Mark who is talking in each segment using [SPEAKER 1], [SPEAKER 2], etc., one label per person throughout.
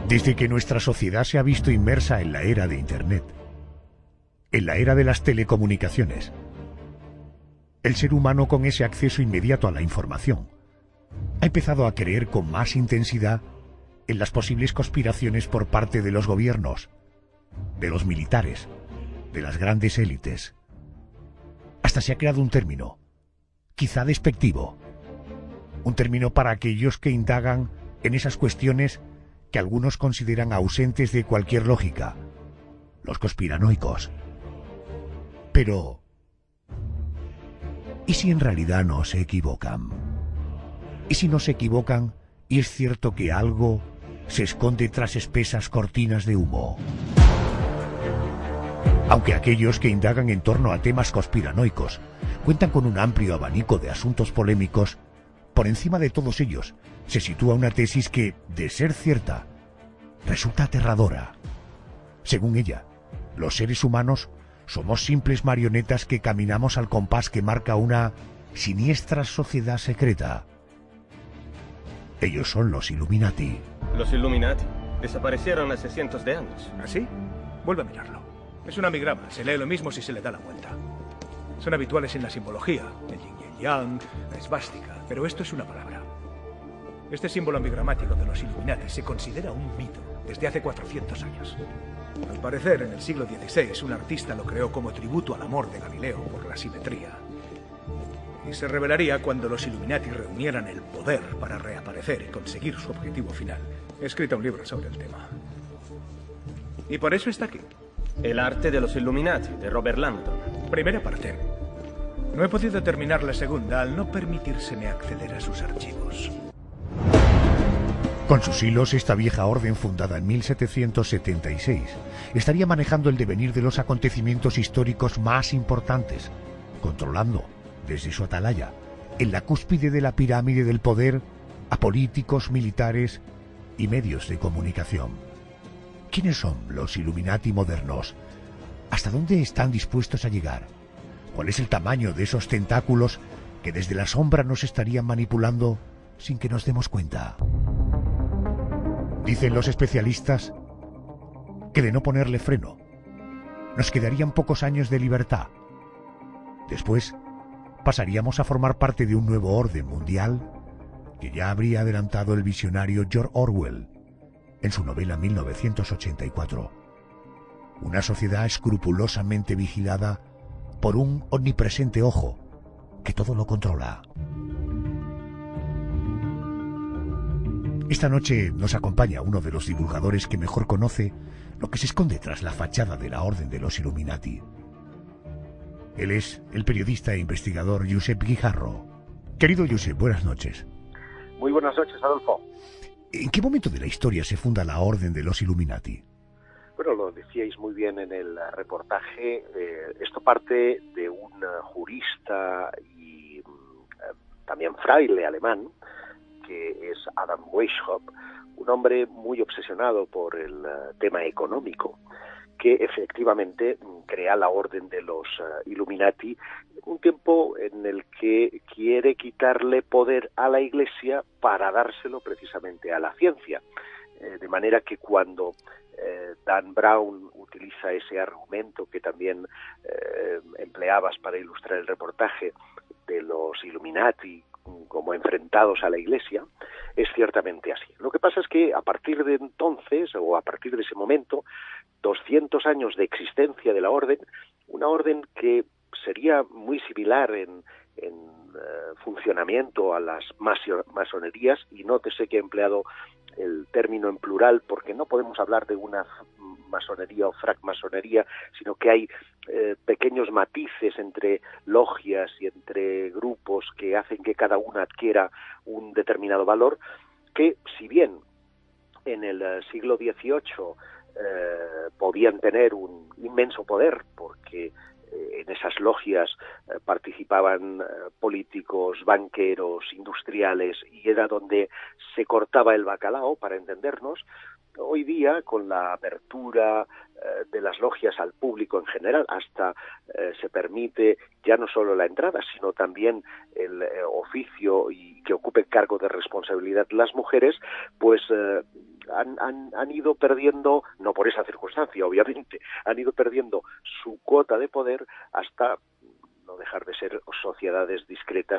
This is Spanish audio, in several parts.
[SPEAKER 1] Desde que nuestra sociedad se ha visto inmersa en la era de Internet, en la era de las telecomunicaciones, el ser humano, con ese acceso inmediato a la información, ha empezado a creer con más intensidad en las posibles conspiraciones por parte de los gobiernos, de los militares, de las grandes élites. Hasta se ha creado un término, quizá despectivo, un término para aquellos que indagan en esas cuestiones que algunos consideran ausentes de cualquier lógica, los conspiranoicos. Pero, ¿y si en realidad no se equivocan? ¿Y si no se equivocan y es cierto que algo se esconde tras espesas cortinas de humo? Aunque aquellos que indagan en torno a temas conspiranoicos cuentan con un amplio abanico de asuntos polémicos, por encima de todos ellos se sitúa una tesis que, de ser cierta, resulta aterradora. Según ella, los seres humanos somos simples marionetas que caminamos al compás que marca una siniestra sociedad secreta. Ellos son los Illuminati.
[SPEAKER 2] Los Illuminati desaparecieron hace cientos de años.
[SPEAKER 3] ¿Ah, sí? Vuelve a mirarlo. Es un amigrama, se lee lo mismo si se le da la vuelta. Son habituales en la simbología, el yin y el yang, la esvástica, pero esto es una palabra. Este símbolo amigramático de los Illuminati se considera un mito desde hace 400 años. Al parecer, en el siglo XVI, un artista lo creó como tributo al amor de Galileo por la simetría. Y se revelaría cuando los Illuminati reunieran el poder para reaparecer y conseguir su objetivo final. He escrito un libro sobre el tema. Y por eso está aquí.
[SPEAKER 2] El arte de los Illuminati, de Robert Langdon.
[SPEAKER 3] Primera parte. No he podido terminar la segunda al no permitírseme acceder a sus archivos.
[SPEAKER 1] Con sus hilos, esta vieja orden, fundada en 1776, estaría manejando el devenir de los acontecimientos históricos más importantes, controlando, desde su atalaya, en la cúspide de la pirámide del poder, a políticos, militares y medios de comunicación. ¿Quiénes son los Illuminati modernos? ¿Hasta dónde están dispuestos a llegar? ¿Cuál es el tamaño de esos tentáculos que desde la sombra nos estarían manipulando sin que nos demos cuenta? Dicen los especialistas que de no ponerle freno, nos quedarían pocos años de libertad. Después pasaríamos a formar parte de un nuevo orden mundial que ya habría adelantado el visionario George Orwell en su novela 1984. Una sociedad escrupulosamente vigilada por un omnipresente ojo que todo lo controla. Esta noche nos acompaña uno de los divulgadores que mejor conoce lo que se esconde tras la fachada de la Orden de los Illuminati. Él es el periodista e investigador Josep Guijarro. Querido Josep, buenas noches.
[SPEAKER 4] Muy buenas noches, Adolfo.
[SPEAKER 1] ¿En qué momento de la historia se funda la Orden de los Illuminati?
[SPEAKER 4] Bueno, lo decíais muy bien en el reportaje. Esto parte de un jurista y también fraile alemán, que es Adam Weishaupt, un hombre muy obsesionado por el tema económico, que efectivamente crea la Orden de los Illuminati en un tiempo en el que quiere quitarle poder a la Iglesia para dárselo precisamente a la ciencia. De manera que cuando Dan Brown utiliza ese argumento que también empleabas para ilustrar el reportaje de los Illuminati como enfrentados a la Iglesia, es ciertamente así. Lo que pasa es que a partir de entonces, o a partir de ese momento, 200 años de existencia de la orden, una orden que sería muy similar en funcionamiento a las masonerías, y nótese que he empleado el término en plural porque no podemos hablar de una masonería o francmasonería, sino que hay pequeños matices entre logias y entre grupos que hacen que cada una adquiera un determinado valor, que si bien en el siglo XVIII podían tener un inmenso poder, porque en esas logias participaban políticos, banqueros, industriales, y era donde se cortaba el bacalao, para entendernos. Hoy día, con la apertura de las logias al público en general, hasta se permite ya no solo la entrada, sino también el oficio y que ocupe cargo de responsabilidad las mujeres, pues han ido perdiendo, no por esa circunstancia, obviamente, han ido perdiendo su cuota de poder hasta no dejar de ser sociedades discretas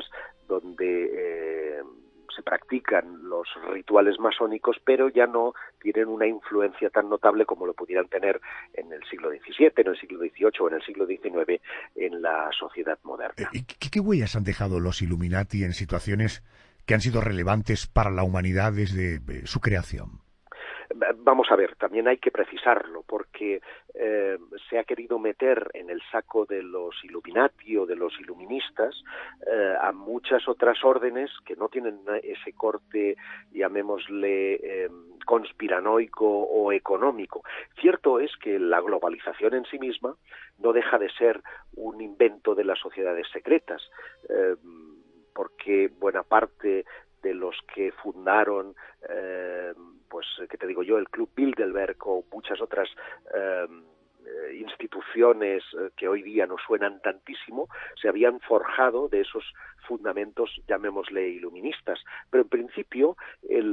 [SPEAKER 4] donde se practican los rituales masónicos, pero ya no tienen una influencia tan notable como lo pudieran tener en el siglo XVII, en el siglo XVIII o en el siglo XIX en la sociedad moderna.
[SPEAKER 1] ¿Qué huellas han dejado los Illuminati en situaciones que han sido relevantes para la humanidad desde su creación?
[SPEAKER 4] Vamos a ver, también hay que precisarlo, porque se ha querido meter en el saco de los Illuminati o de los iluministas a muchas otras órdenes que no tienen ese corte, llamémosle, conspiranoico o económico. Cierto es que la globalización en sí misma no deja de ser un invento de las sociedades secretas, porque buena parte de los que fundaron pues, ¿qué te digo yo?, el Club Bilderberg o muchas otras instituciones que hoy día nos suenan tantísimo, se habían forjado de esos fundamentos, llamémosle, iluministas. Pero en principio el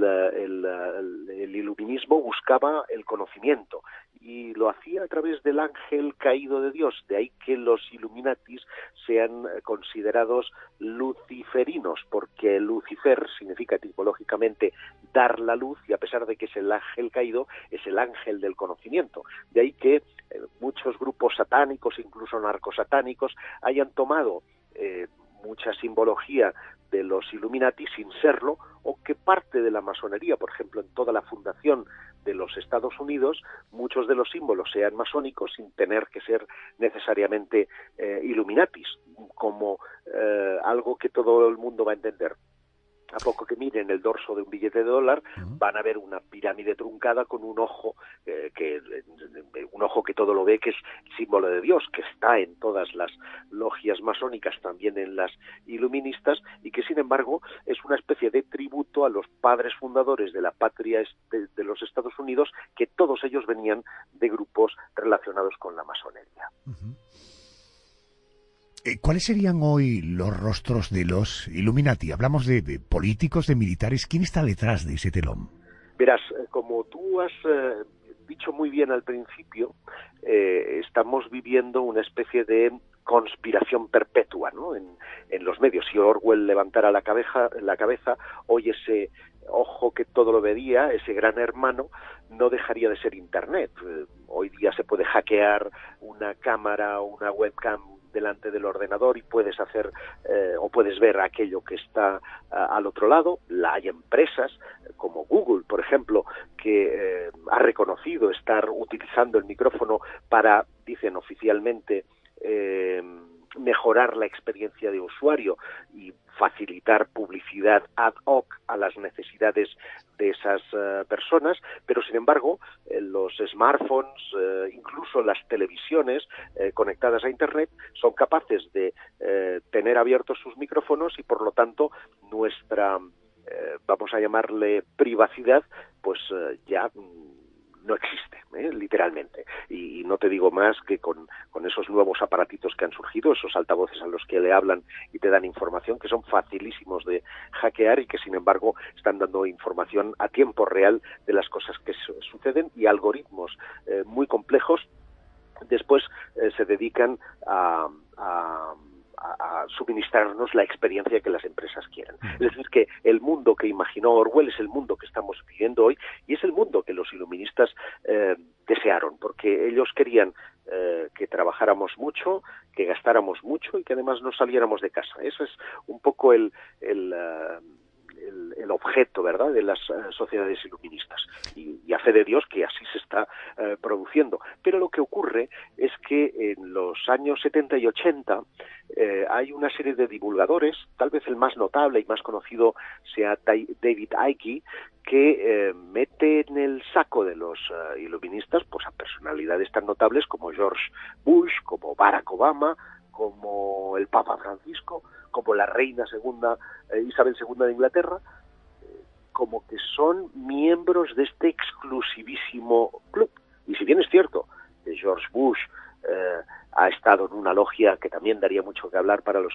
[SPEAKER 4] iluminismo buscaba el conocimiento y lo hacía a través del ángel caído de Dios. De ahí que los Illuminatis sean considerados luciferinos, porque Lucifer significa etimológicamente dar la luz, y a pesar de que es el ángel caído, es el ángel del conocimiento. De ahí que muchos grupos satánicos, incluso narcosatánicos, hayan tomado mucha simbología de los Illuminati sin serlo, o que parte de la masonería, por ejemplo, en toda la fundación de los Estados Unidos, muchos de los símbolos sean masónicos sin tener que ser necesariamente Illuminatis, como algo que todo el mundo va a entender. A poco que miren el dorso de un billete de dólar, van a ver una pirámide truncada con un ojo que todo lo ve, que es símbolo de Dios, que está en todas las logias masónicas, también en las iluministas, y que sin embargo es una especie de tributo a los padres fundadores de la patria de los Estados Unidos, que todos ellos venían de grupos relacionados con la masonería.
[SPEAKER 1] ¿Cuáles serían hoy los rostros de los Illuminati? Hablamos de políticos, de militares. ¿Quién está detrás de ese telón?
[SPEAKER 4] Verás, como tú has dicho muy bien al principio, estamos viviendo una especie de conspiración perpetua, ¿no?, en los medios. Si Orwell levantara la cabeza, hoy ese ojo que todo lo veía, ese gran hermano, no dejaría de ser Internet. Hoy día se puede hackear una cámara o una webcam delante del ordenador y puedes hacer o puedes ver aquello que está al otro lado. Hay empresas como Google, por ejemplo, que ha reconocido estar utilizando el micrófono para, dicen oficialmente, mejorar la experiencia de usuario y facilitar publicidad ad hoc a las necesidades de esas personas, pero sin embargo los smartphones, incluso las televisiones conectadas a Internet, son capaces de tener abiertos sus micrófonos y por lo tanto nuestra, vamos a llamarle, privacidad, pues ya no existe, literalmente. Y no te digo más que con esos nuevos aparatitos que han surgido, esos altavoces a los que le hablan y te dan información, que son facilísimos de hackear y que sin embargo están dando información a tiempo real de las cosas que suceden, y algoritmos muy complejos después se dedican a suministrarnos la experiencia que las empresas quieren. Es decir, que el mundo que imaginó Orwell es el mundo que estamos viviendo hoy, y es el mundo que los iluministas desearon, porque ellos querían que trabajáramos mucho, que gastáramos mucho y que además no saliéramos de casa. Eso es un poco el objeto, ¿verdad?, de las sociedades iluministas, y a fe de Dios que así se está produciendo. Pero lo que ocurre es que en los años 70 y 80 hay una serie de divulgadores, tal vez el más notable y más conocido sea David Icke, que mete en el saco de los iluministas pues a personalidades tan notables como George Bush, como Barack Obama, como el Papa Francisco, como la reina Isabel II de Inglaterra, como que son miembros de este exclusivísimo club. Y si bien es cierto que George Bush ha estado en una logia que también daría mucho que hablar para los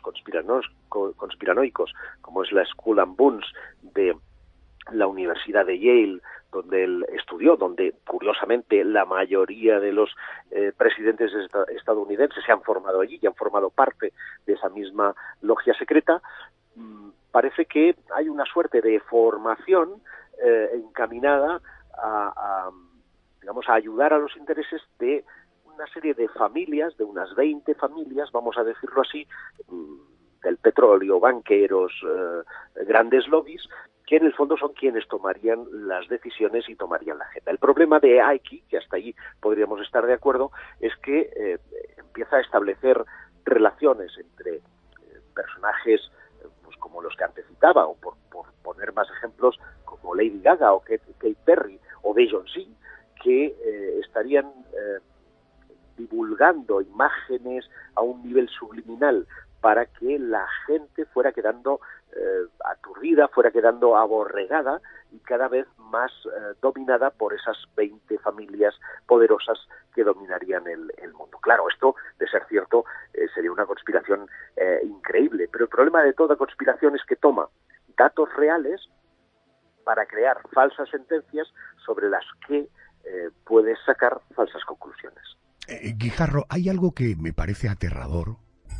[SPEAKER 4] conspiranoicos, como es la Skull and Bones de la Universidad de Yale, donde él estudió, donde curiosamente la mayoría de los presidentes estadounidenses se han formado allí y han formado parte de esa misma logia secreta. Parece que hay una suerte de formación encaminada a ayudar a los intereses de una serie de familias, de unas 20 familias, vamos a decirlo así, del petróleo, banqueros, grandes lobbies, que en el fondo son quienes tomarían las decisiones y tomarían la agenda. El problema de Ike, que hasta ahí podríamos estar de acuerdo, es que empieza a establecer relaciones entre personajes pues como los que antes citaba, o por poner más ejemplos, como Lady Gaga o Katy Perry o Beyoncé, que estarían divulgando imágenes a un nivel subliminal para que la gente fuera quedando aturdida, fuera quedando aborregada y cada vez más dominada por esas 20 familias poderosas que dominarían el mundo. Claro, esto, de ser cierto, sería una conspiración increíble, pero el problema de toda conspiración es que toma datos reales para crear falsas sentencias sobre las que puedes sacar falsas conclusiones.
[SPEAKER 1] Guijarro, hay algo que me parece aterrador.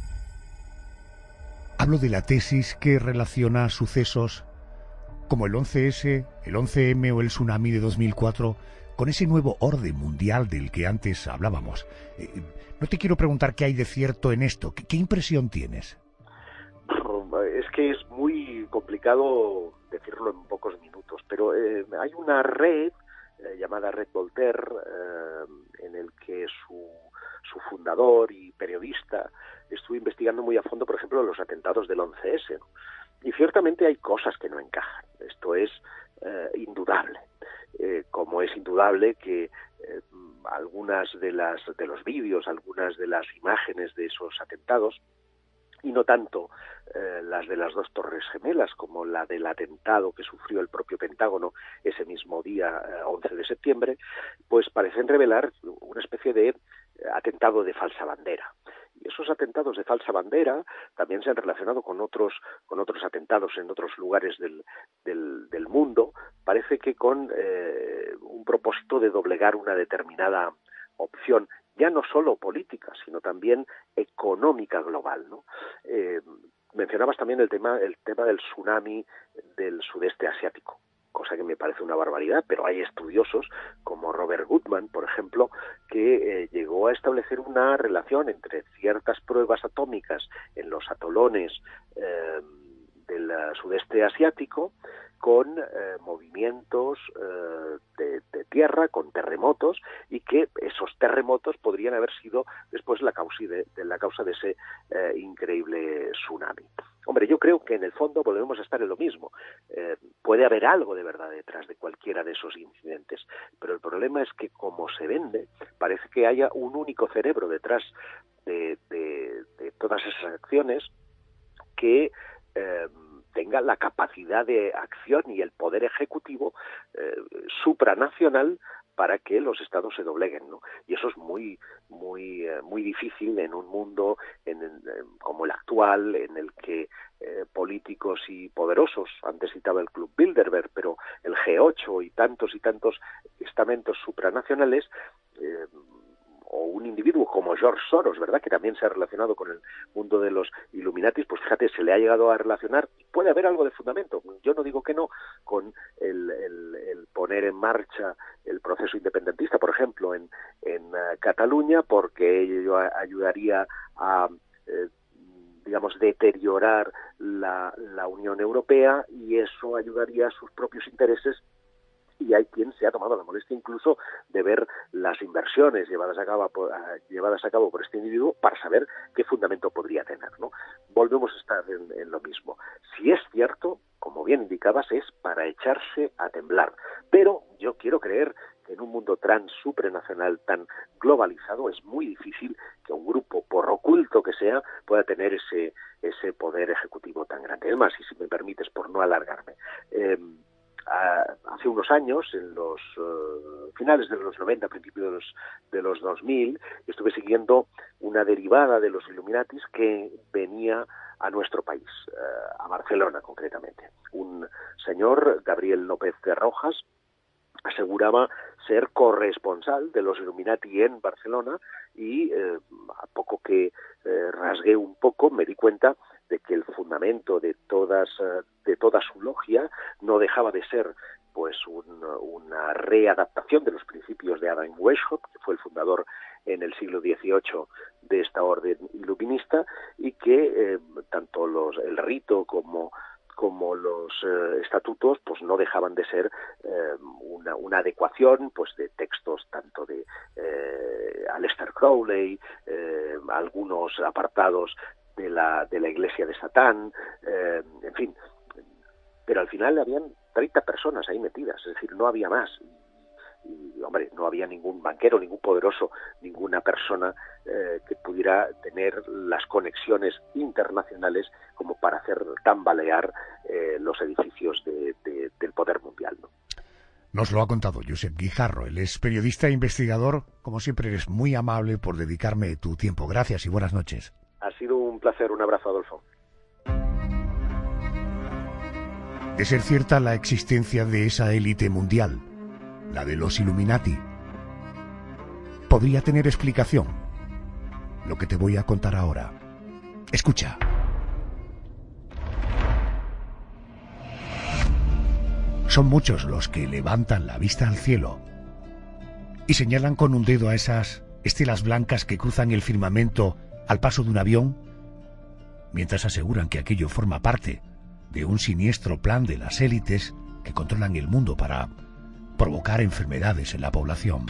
[SPEAKER 1] Hablo de la tesis que relaciona sucesos como el 11S, el 11M o el tsunami de 2004 con ese nuevo orden mundial del que antes hablábamos. No te quiero preguntar qué hay de cierto en esto. ¿Qué impresión tienes?
[SPEAKER 4] Es que es muy complicado decirlo en pocos minutos, pero hay una red llamada Red Voltaire, en el que su fundador y periodista estuvo investigando muy a fondo, por ejemplo, los atentados del 11S, ¿no? Y ciertamente hay cosas que no encajan. Esto es indudable. Como es indudable que algunas de los vídeos, algunas de las imágenes de esos atentados, y no tanto las de las 2 torres gemelas como la del atentado que sufrió el propio Pentágono ese mismo día 11 de septiembre, pues parecen revelar una especie de atentado de falsa bandera. Y esos atentados de falsa bandera también se han relacionado con otros atentados en otros lugares del mundo, parece que con un propósito de doblegar una determinada opción, ya no solo política, sino también económica global, ¿no? Mencionabas también el tema del tsunami del sudeste asiático, cosa que me parece una barbaridad, pero hay estudiosos como Robert Goodman, por ejemplo, que llegó a establecer una relación entre ciertas pruebas atómicas en los atolones del sudeste asiático con movimientos de tierra, con terremotos, y que esos terremotos podrían haber sido después la causa de ese increíble tsunami. Hombre, yo creo que en el fondo volvemos a estar en lo mismo. Puede haber algo de verdad detrás de cualquiera de esos incidentes, pero el problema es que como se vende, parece que haya un único cerebro detrás de todas esas acciones que tenga la capacidad de acción y el poder ejecutivo supranacional para que los estados se dobleguen, ¿no? Y eso es muy difícil en un mundo como el actual, en el que políticos y poderosos, antes citaba el Club Bilderberg, pero el G8 y tantos estamentos supranacionales, o un individuo como George Soros, ¿verdad?, que también se ha relacionado con el mundo de los Illuminatis, pues fíjate, se le ha llegado a relacionar, puede haber algo de fundamento, yo no digo que no, con el poner en marcha el proceso independentista, por ejemplo, en Cataluña, porque ello ayudaría a deteriorar la Unión Europea, y eso ayudaría a sus propios intereses. Y hay quien se ha tomado la molestia incluso de ver las inversiones llevadas a cabo por este individuo para saber qué fundamento podría tener, ¿no? Volvemos a estar en lo mismo. Si es cierto, como bien indicabas, es para echarse a temblar. Pero yo quiero creer que en un mundo tan supranacional, tan globalizado, es muy difícil que un grupo, por oculto que sea, pueda tener ese poder ejecutivo tan grande. Es más, y si me permites, por no alargarme, hace unos años, en los finales de los 90, principios de los 2000, estuve siguiendo una derivada de los Illuminatis que venía a nuestro país, a Barcelona concretamente. Un señor, Gabriel López de Rojas, aseguraba ser corresponsal de los Illuminati en Barcelona y a poco que rasgué un poco me di cuenta de que el fundamento de toda su logia no dejaba de ser pues una readaptación de los principios de Adam Weishaupt, que fue el fundador en el siglo XVIII de esta orden iluminista, y que tanto el rito como los estatutos pues no dejaban de ser una adecuación pues de textos tanto de Aleister Crowley, algunos apartados de la Iglesia de Satán, en fin, pero al final habían 30 personas ahí metidas, es decir, no había más. Y, hombre, no había ningún banquero, ningún poderoso, ninguna persona que pudiera tener las conexiones internacionales como para hacer tambalear los edificios del poder mundial, ¿no?
[SPEAKER 1] Nos lo ha contado Josep Guijarro. Él es periodista e investigador. Como siempre, eres muy amable por dedicarme tu tiempo. Gracias y buenas noches.
[SPEAKER 4] Ha sido un placer. Un abrazo, Adolfo.
[SPEAKER 1] De ser cierta la existencia de esa élite mundial, la de los Illuminati, podría tener explicación lo que te voy a contar ahora. Escucha. Son muchos los que levantan la vista al cielo y señalan con un dedo a esas estelas blancas que cruzan el firmamento al paso de un avión, mientras aseguran que aquello forma parte de un siniestro plan de las élites que controlan el mundo para provocar enfermedades en la población.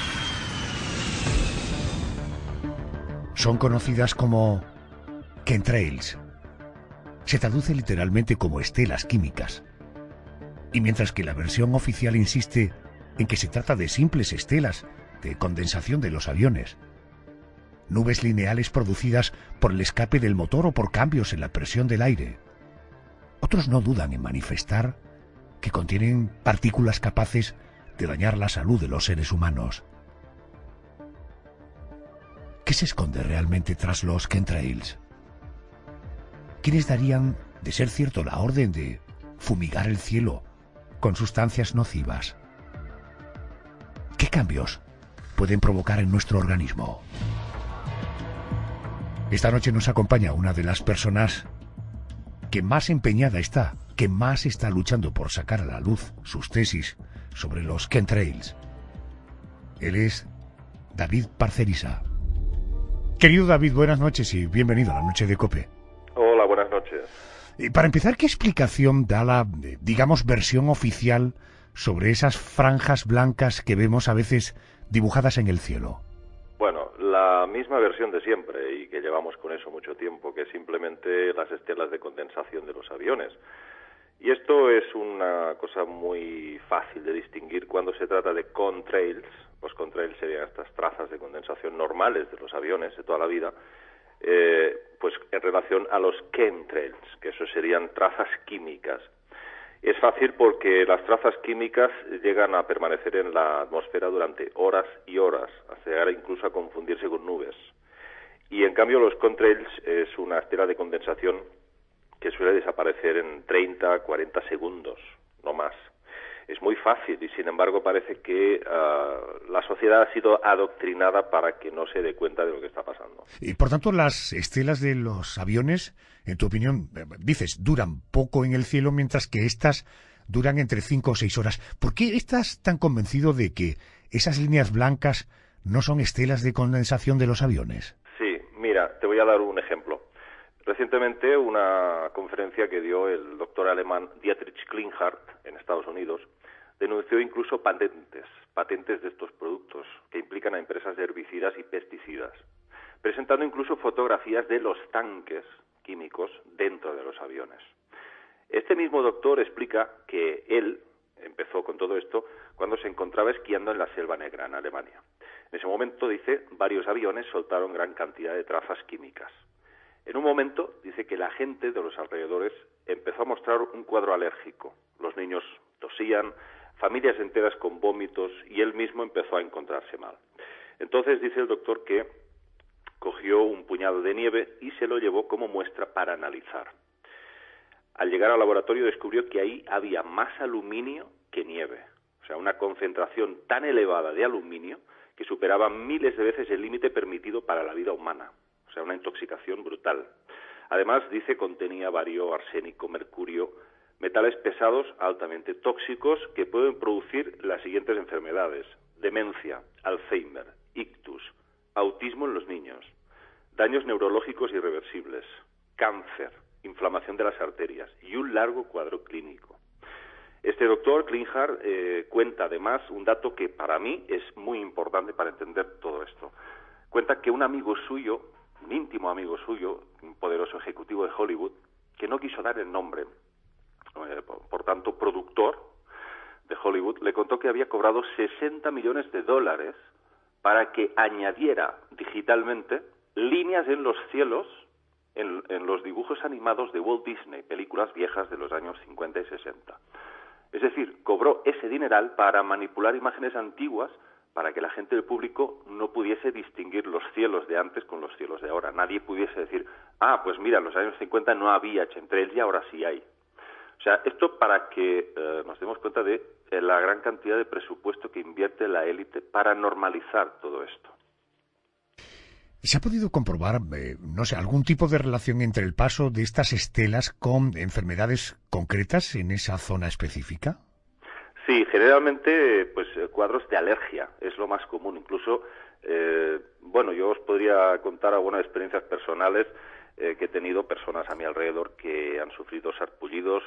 [SPEAKER 1] Son conocidas como chemtrails. Se traduce literalmente como estelas químicas. Y mientras que la versión oficial insiste en que se trata de simples estelas de condensación de los aviones, nubes lineales producidas por el escape del motor o por cambios en la presión del aire, otros no dudan en manifestar que contienen partículas capaces de dañar la salud de los seres humanos. ¿Qué se esconde realmente tras los chemtrails? ¿Quiénes darían, de ser cierto, la orden de fumigar el cielo con sustancias nocivas? ¿Qué cambios pueden provocar en nuestro organismo? Esta noche nos acompaña una de las personas que más empeñada está, que más está luchando por sacar a la luz sus tesis sobre los chemtrails. Él es David Parcerisa. Querido David, buenas noches y bienvenido a la Noche de COPE.
[SPEAKER 5] Hola, buenas noches.
[SPEAKER 1] Y para empezar, ¿qué explicación da la, digamos, versión oficial sobre esas franjas blancas que vemos a veces dibujadas en el cielo?
[SPEAKER 5] Bueno, la misma versión de siempre y que llevamos con eso mucho tiempo, que es simplemente las estelas de condensación de los aviones. Y esto es una cosa muy fácil de distinguir cuando se trata de contrails. Los contrails serían estas trazas de condensación normales de los aviones de toda la vida, pues en relación a los chemtrails, que eso serían trazas químicas. Es fácil porque las trazas químicas llegan a permanecer en la atmósfera durante horas y horas, hasta llegar incluso a confundirse con nubes. Y en cambio los contrails es una estela de condensación que suele desaparecer en 30, 40 segundos, no más. Es muy fácil y sin embargo parece que la sociedad ha sido adoctrinada para que no se dé cuenta de lo que está pasando.
[SPEAKER 1] Y por tanto las estelas de los aviones, en tu opinión, dices, duran poco en el cielo mientras que estas duran entre 5 o 6 horas. ¿Por qué estás tan convencido de que esas líneas blancas no son estelas de condensación de los aviones?
[SPEAKER 5] Sí, mira, te voy a dar un ejemplo. Recientemente una conferencia que dio el doctor alemán Dietrich Klinghardt en Estados Unidos denunció incluso patentes de estos productos que implican a empresas de herbicidas y pesticidas, presentando incluso fotografías de los tanques químicos dentro de los aviones. Este mismo doctor explica que él empezó con todo esto cuando se encontraba esquiando en la Selva Negra, en Alemania. En ese momento, dice, varios aviones soltaron gran cantidad de trazas químicas. En un momento, dice que la gente de los alrededores empezó a mostrar un cuadro alérgico. Los niños tosían, familias enteras con vómitos y él mismo empezó a encontrarse mal. Entonces dice el doctor que cogió un puñado de nieve y se lo llevó como muestra para analizar. Al llegar al laboratorio descubrió que ahí había más aluminio que nieve. O O sea, una concentración tan elevada de aluminio que superaba miles de veces el límite permitido para la vida humana. O sea, una intoxicación brutal. Además, dice, contenía bario, arsénico, mercurio, metales pesados altamente tóxicos que pueden producir las siguientes enfermedades: demencia, Alzheimer, ictus, autismo en los niños, daños neurológicos irreversibles, cáncer, inflamación de las arterias y un largo cuadro clínico. Este doctor Klinghardt cuenta además un dato que para mí es muy importante para entender todo esto. Cuenta que un amigo suyo, un íntimo amigo suyo, un poderoso ejecutivo de Hollywood, que no quiso dar el nombre, por tanto productor de Hollywood, le contó que había cobrado $60 millones para que añadiera digitalmente líneas en los cielos en los dibujos animados de Walt Disney, películas viejas de los años 50 y 60. Es decir, cobró ese dineral para manipular imágenes antiguas para que la gente del público no pudiese distinguir los cielos de antes con los cielos de ahora. Nadie pudiese decir, pues mira, en los años 50 no había chemtrails y ahora sí hay. O sea, esto para que nos demos cuenta de la gran cantidad de presupuesto que invierte la élite para normalizar todo esto.
[SPEAKER 1] ¿Se ha podido comprobar, algún tipo de relación entre el paso de estas estelas con enfermedades concretas en esa zona específica?
[SPEAKER 5] Sí, generalmente, cuadros de alergia es lo más común. Incluso, yo os podría contar algunas experiencias personales que he tenido, personas a mi alrededor que han sufrido sarpullidos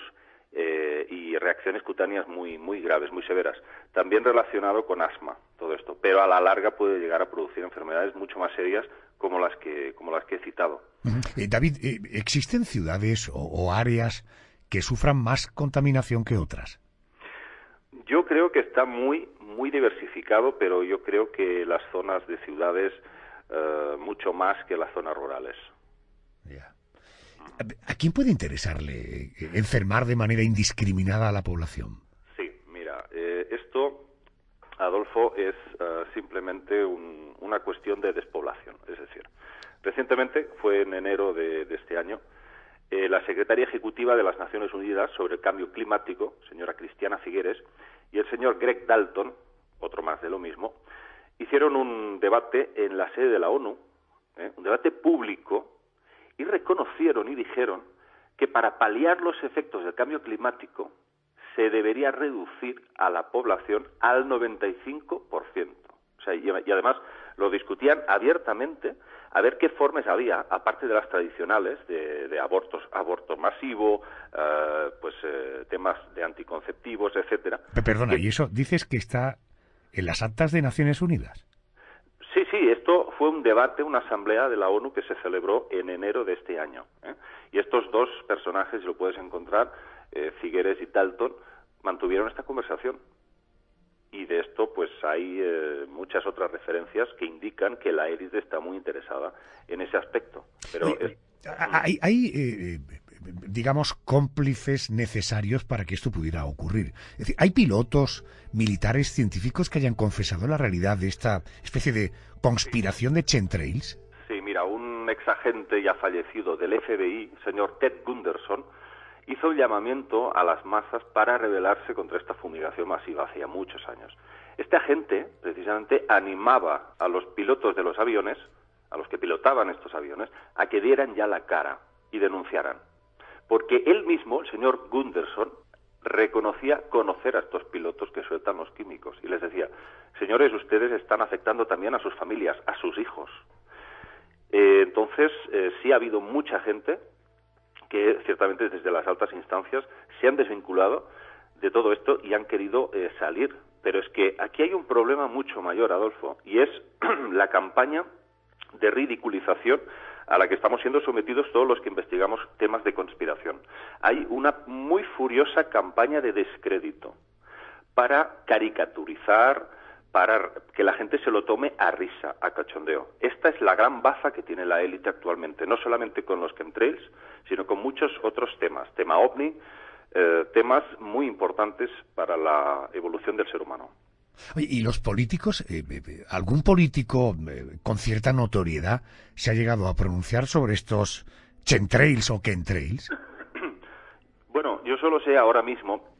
[SPEAKER 5] y reacciones cutáneas muy graves, muy severas. También relacionado con asma, todo esto. Pero a la larga puede llegar a producir enfermedades mucho más serias como las que he citado.
[SPEAKER 1] David, ¿existen ciudades o áreas que sufran más contaminación que otras?
[SPEAKER 5] Yo creo que está muy diversificado, pero yo creo que las zonas de ciudades mucho más que las zonas rurales.
[SPEAKER 1] Yeah. ¿A quién puede interesarle enfermar de manera indiscriminada a la población?
[SPEAKER 5] Sí, mira, esto, Adolfo, es simplemente una cuestión de despoblación. Es decir, recientemente, fue en enero de este año, la secretaria ejecutiva de las Naciones Unidas sobre el cambio climático, señora Cristiana Figueres, y el señor Greg Dalton, otro más de lo mismo, hicieron un debate en la sede de la ONU, un debate público, y reconocieron y dijeron que para paliar los efectos del cambio climático se debería reducir a la población al 95%. O sea, y además lo discutían abiertamente a ver qué formas había, aparte de las tradicionales de aborto masivo, temas de anticonceptivos, etcétera.
[SPEAKER 1] Perdona, ¿y eso dices que está en las actas de Naciones Unidas?
[SPEAKER 5] Sí, esto fue un debate, una asamblea de la ONU que se celebró en enero de este año. Y estos dos personajes, lo puedes encontrar, Figueres y Dalton, mantuvieron esta conversación. Y de esto, hay muchas otras referencias que indican que la élite está muy interesada en ese aspecto. Pero
[SPEAKER 1] hay digamos, cómplices necesarios para que esto pudiera ocurrir. Es decir, ¿hay pilotos militares científicos que hayan confesado la realidad de esta especie de conspiración de chemtrails?
[SPEAKER 5] Sí, mira, un exagente ya fallecido del FBI, señor Ted Gunderson, hizo un llamamiento a las masas para rebelarse contra esta fumigación masiva hace ya muchos años. Este agente, precisamente, animaba a los pilotos de los aviones, a los que pilotaban estos aviones, a que dieran ya la cara y denunciaran. Porque él mismo, el señor Gunderson, reconocía conocer a estos pilotos que sueltan los químicos. Y les decía, señores, ustedes están afectando también a sus familias, a sus hijos. Entonces, sí ha habido mucha gente que, ciertamente desde las altas instancias, se han desvinculado de todo esto y han querido salir. Pero es que aquí hay un problema mucho mayor, Adolfo, y es la campaña de ridiculización a la que estamos siendo sometidos todos los que investigamos temas de conspiración. Hay una muy furiosa campaña de descrédito para caricaturizar, para que la gente se lo tome a risa, a cachondeo. Esta es la gran baza que tiene la élite actualmente, no solamente con los chemtrails, sino con muchos otros temas. Tema OVNI, temas muy importantes para la evolución del ser humano.
[SPEAKER 1] Oye, ¿y los políticos? ¿Algún político con cierta notoriedad se ha llegado a pronunciar sobre estos chemtrails o chemtrails?
[SPEAKER 5] Bueno, yo solo sé ahora mismo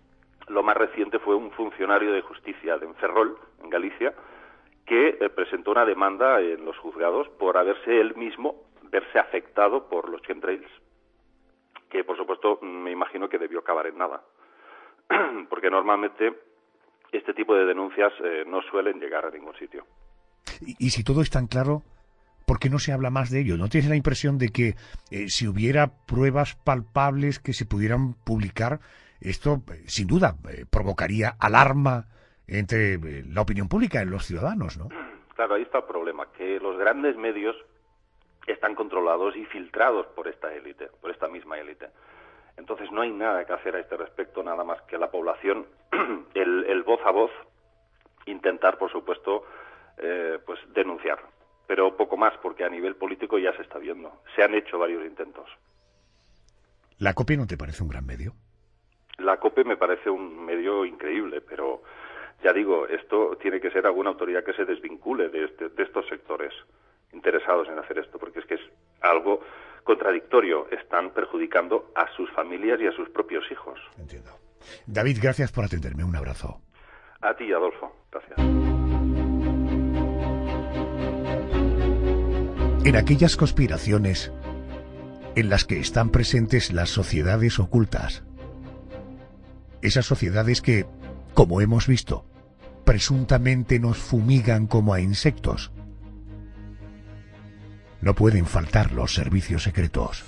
[SPEAKER 5] Lo más reciente fue un funcionario de justicia de Ferrol, en Galicia, que presentó una demanda en los juzgados por verse afectado por los chemtrails, que por supuesto me imagino que debió acabar en nada, porque normalmente este tipo de denuncias no suelen llegar a ningún sitio.
[SPEAKER 1] Y si todo es tan claro, ¿por qué no se habla más de ello? ¿No tienes la impresión de que si hubiera pruebas palpables que se pudieran publicar, esto sin duda provocaría alarma entre la opinión pública, en los ciudadanos, ¿no?
[SPEAKER 5] Claro, ahí está el problema, que los grandes medios están controlados y filtrados por esta élite, por esta misma élite. Entonces no hay nada que hacer a este respecto, nada más que la población, el voz a voz, intentar, por supuesto, pues denunciar. Pero poco más, porque a nivel político ya se está viendo. Se han hecho varios intentos.
[SPEAKER 1] ¿La COPE no te parece un gran medio?
[SPEAKER 5] La COPE me parece un medio increíble, pero ya digo, esto tiene que ser alguna autoridad que se desvincule de estos sectores interesados en hacer esto, porque es que es algo contradictorio. Están perjudicando a sus familias y a sus propios hijos.
[SPEAKER 1] Entiendo. David, gracias por atenderme. Un abrazo.
[SPEAKER 5] A ti, Adolfo. Gracias.
[SPEAKER 1] En aquellas conspiraciones en las que están presentes las sociedades ocultas, esas sociedades que, como hemos visto, presuntamente nos fumigan como a insectos, no pueden faltar los servicios secretos.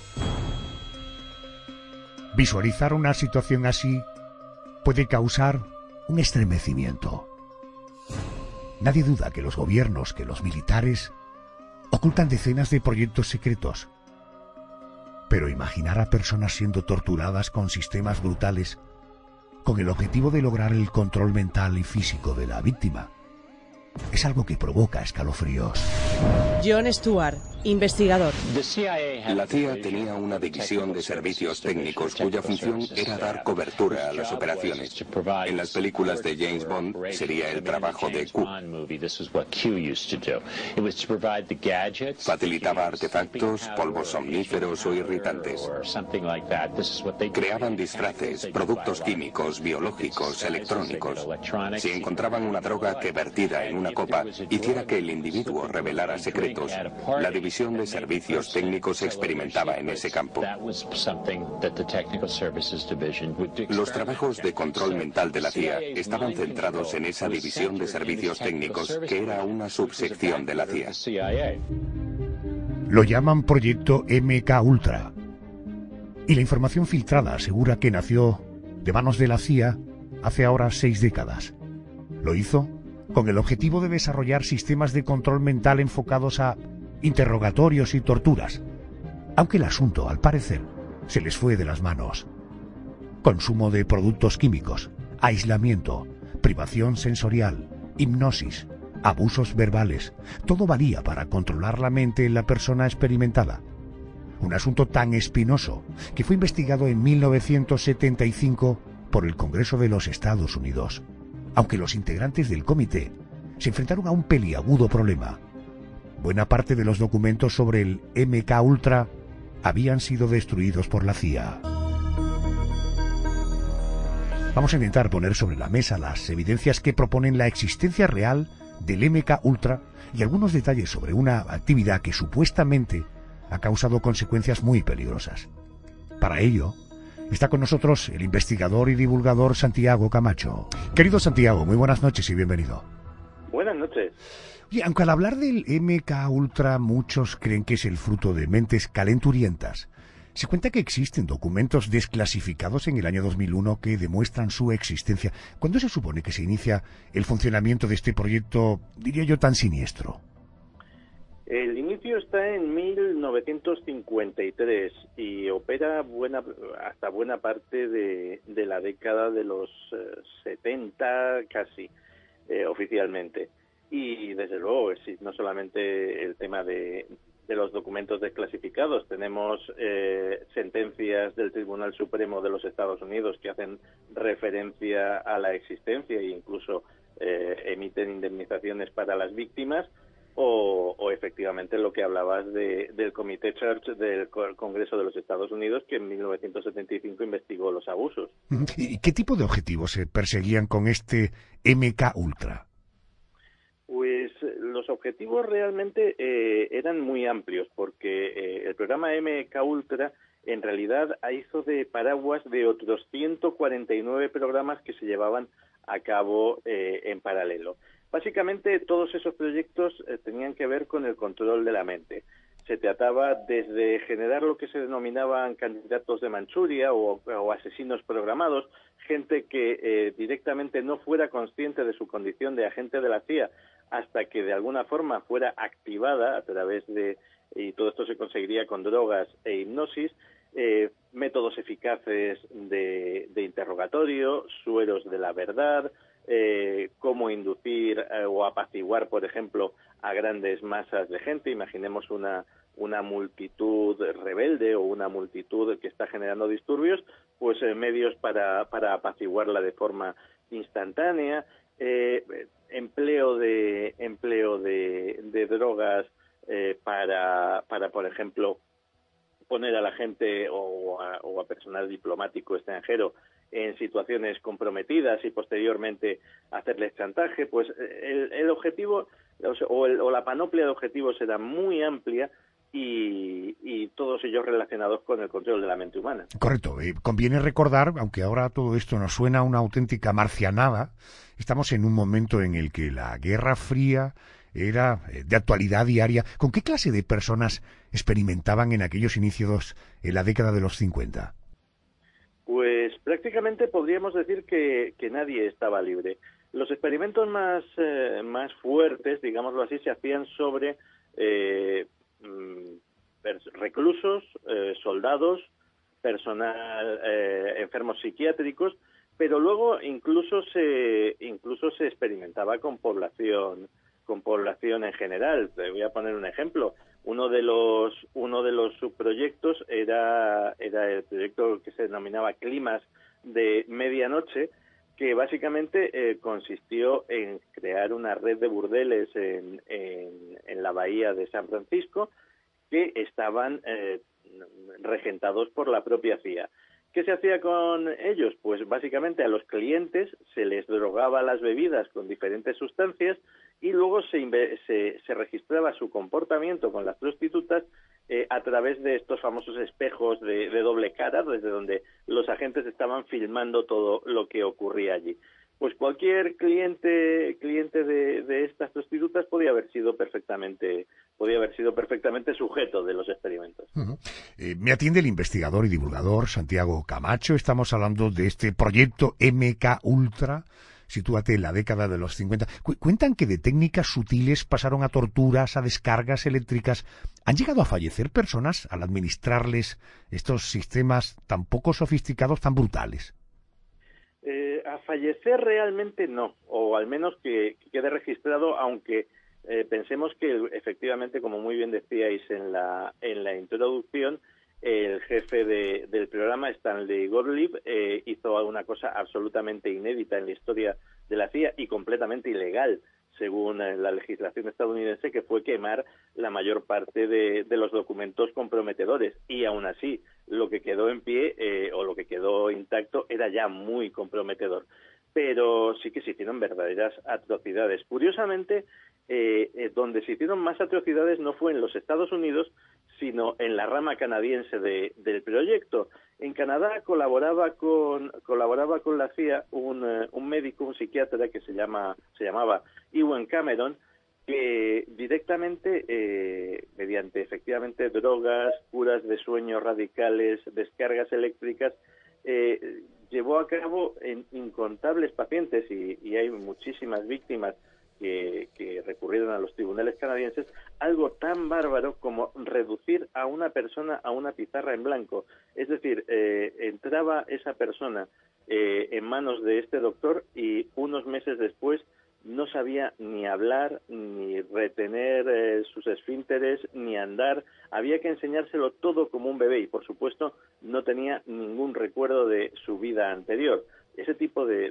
[SPEAKER 1] Visualizar una situación así puede causar un estremecimiento. Nadie duda que los gobiernos, que los militares, ocultan decenas de proyectos secretos. Pero imaginar a personas siendo torturadas con sistemas brutales, con el objetivo de lograr el control mental y físico de la víctima, es algo que provoca escalofríos.
[SPEAKER 6] Jon Stewart, investigador.
[SPEAKER 7] La CIA tenía una división de servicios técnicos cuya función era dar cobertura a las operaciones. En las películas de James Bond sería el trabajo de Q. Facilitaba artefactos, polvos somníferos o irritantes. Creaban disfraces, productos químicos, biológicos, electrónicos. Si encontraban una droga que vertida en una copa hiciera que el individuo revelara secretos, la división de servicios técnicos experimentaba en ese campo. Los trabajos de control mental de la CIA estaban centrados en esa división de servicios técnicos, que era una subsección de la CIA.
[SPEAKER 1] Lo llaman Proyecto MK Ultra. Y la información filtrada asegura que nació de manos de la CIA hace ahora 6 décadas. Lo hizo con el objetivo de desarrollar sistemas de control mental enfocados a interrogatorios y torturas, aunque el asunto, al parecer, se les fue de las manos. Consumo de productos químicos, aislamiento, privación sensorial, hipnosis, abusos verbales, todo valía para controlar la mente en la persona experimentada. Un asunto tan espinoso que fue investigado en 1975 por el Congreso de los Estados Unidos, aunque los integrantes del comité se enfrentaron a un peliagudo problema. Buena parte de los documentos sobre el MK Ultra habían sido destruidos por la CIA. Vamos a intentar poner sobre la mesa las evidencias que proponen la existencia real del MK Ultra y algunos detalles sobre una actividad que supuestamente ha causado consecuencias muy peligrosas. Para ello, está con nosotros el investigador y divulgador Santiago Camacho. Querido Santiago, muy buenas noches y bienvenido.
[SPEAKER 8] Buenas noches.
[SPEAKER 1] Oye, aunque al hablar del MK Ultra muchos creen que es el fruto de mentes calenturientas, se cuenta que existen documentos desclasificados en el año 2001 que demuestran su existencia. ¿Cuándo se supone que se inicia el funcionamiento de este proyecto, diría yo, tan siniestro?
[SPEAKER 8] El inicio está en 1953 y opera hasta buena parte de la década de los 70 casi, oficialmente. Y desde luego, no solamente el tema de los documentos desclasificados, tenemos sentencias del Tribunal Supremo de los Estados Unidos que hacen referencia a la existencia e incluso emiten indemnizaciones para las víctimas. o efectivamente lo que hablabas del Comité Church del Congreso de los Estados Unidos, que en 1975 investigó los abusos.
[SPEAKER 1] ¿Y qué tipo de objetivos se perseguían con este MK Ultra?
[SPEAKER 8] Pues los objetivos realmente eran muy amplios, porque el programa MK Ultra en realidad hizo de paraguas de otros 149 programas que se llevaban a cabo en paralelo. Básicamente todos esos proyectos tenían que ver con el control de la mente. Se trataba desde generar lo que se denominaban candidatos de Manchuria o asesinos programados, gente que directamente no fuera consciente de su condición de agente de la CIA hasta que de alguna forma fuera activada a través de, y todo esto se conseguiría con drogas e hipnosis, métodos eficaces de interrogatorio, sueros de la verdad, cómo inducir o apaciguar, por ejemplo, a grandes masas de gente. Imaginemos una multitud rebelde o una multitud que está generando disturbios, pues medios para apaciguarla de forma instantánea, empleo de drogas para por ejemplo, poner a la gente o a personal diplomático extranjero en situaciones comprometidas y posteriormente hacerles chantaje. Pues el objetivo o la panoplia de objetivos era muy amplia y todos ellos relacionados con el control de la mente humana.
[SPEAKER 1] Correcto. Conviene recordar, aunque ahora todo esto nos suena a una auténtica marcianada, estamos en un momento en el que la Guerra Fría era de actualidad diaria. ¿Con qué clase de personas experimentaban en aquellos inicios en la década de los 50?
[SPEAKER 8] Pues prácticamente podríamos decir que nadie estaba libre. Los experimentos más fuertes, digámoslo así, se hacían sobre reclusos, soldados, personal, enfermos psiquiátricos, pero luego incluso se experimentaba con población en general. Te voy a poner un ejemplo. Uno de los subproyectos era el proyecto que se denominaba Climas de Medianoche, que básicamente consistió en crear una red de burdeles en la bahía de San Francisco que estaban regentados por la propia CIA. ¿Qué se hacía con ellos? Pues básicamente a los clientes se les drogaba las bebidas con diferentes sustancias y luego se registraba su comportamiento con las prostitutas a través de estos famosos espejos de doble cara, desde donde los agentes estaban filmando todo lo que ocurría allí. Pues cualquier cliente de estas prostitutas podía haber sido perfectamente sujeto de los experimentos.
[SPEAKER 1] Uh-huh. Me atiende el investigador y divulgador Santiago Camacho. Estamos hablando de este proyecto MK Ultra. Sitúate en la década de los 50. Cuentan que de técnicas sutiles pasaron a torturas, a descargas eléctricas. ¿Han llegado a fallecer personas al administrarles estos sistemas tan poco sofisticados, tan brutales?
[SPEAKER 8] A fallecer realmente no, o al menos que quede registrado, aunque pensemos que efectivamente, como muy bien decíais en la introducción, el jefe del programa, Stanley Gottlieb, hizo una cosa absolutamente inédita en la historia de la CIA y completamente ilegal, según la legislación estadounidense, que fue quemar la mayor parte de los documentos comprometedores. Y aún así, lo que quedó en pie o lo que quedó intacto era ya muy comprometedor. Pero sí que se hicieron verdaderas atrocidades. Curiosamente, donde se hicieron más atrocidades no fue en los Estados Unidos, sino en la rama canadiense del proyecto. En Canadá colaboraba con la CIA un médico, un psiquiatra que se llamaba Ewan Cameron, que directamente, mediante efectivamente drogas, curas de sueño radicales, descargas eléctricas, llevó a cabo en incontables pacientes, y hay muchísimas víctimas que recurrieron a los tribunales canadienses, algo tan bárbaro como reducir a una persona a una pizarra en blanco. Es decir, entraba esa persona en manos de este doctor y unos meses después no sabía ni hablar, ni retener sus esfínteres, ni andar. Había que enseñárselo todo como un bebé y, por supuesto, no tenía ningún recuerdo de su vida anterior. Ese tipo de